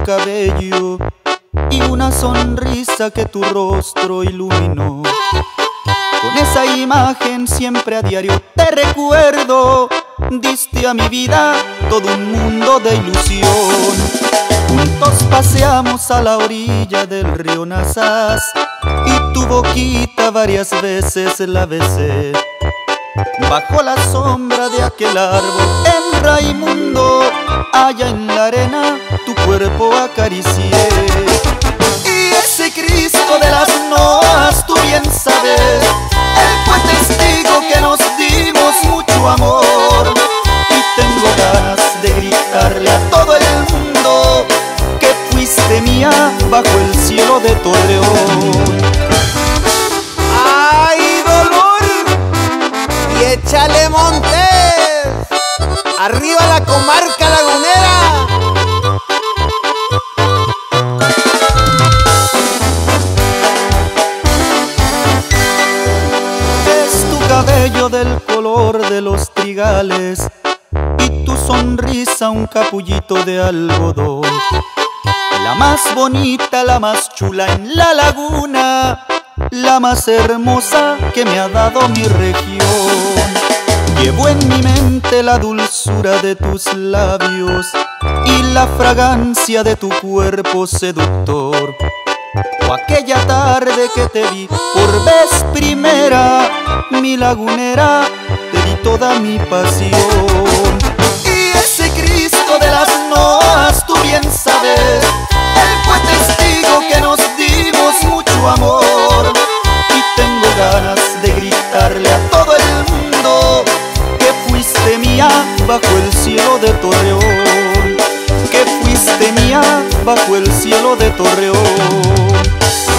cabello y una sonrisa que tu rostro iluminó. Con esa imagen siempre a diario te recuerdo. Diste a mi vida todo un mundo de ilusión. Juntos paseamos a la orilla del río Nazas y tu boquita varias veces la besé. Bajo la sombra de aquel árbol en Raimundo, allá en la arena tu cuerpo acaricié. Y ese Cristo de las Noas, tú bien sabes, él fue testigo que nos dimos mucho amor. Y tengo ganas de gritarle a todo el mundo que fuiste mía bajo el cielo de Torreón. ¡Ay, dolor! Y échale Montes, arriba la comarca lagunera. Es tu cabello del color de los trigales y tu sonrisa un capullito de algodón. La más bonita, la más chula en la laguna, la más hermosa que me ha dado mi región. Llevo en mi mente la dulzura de tus labios y la fragancia de tu cuerpo seductor. O aquella tarde que te vi por vez primera, mi lagunera, te di toda mi pasión. Y ese Cristo de las Noas, tú bien sabes, él fue testigo que nos dimos mucho amor. Y tengo ganas de gritarle a todo el mundo que fuiste mía bajo el cielo de Torreón. Que fuiste mía bajo el cielo de Torreón.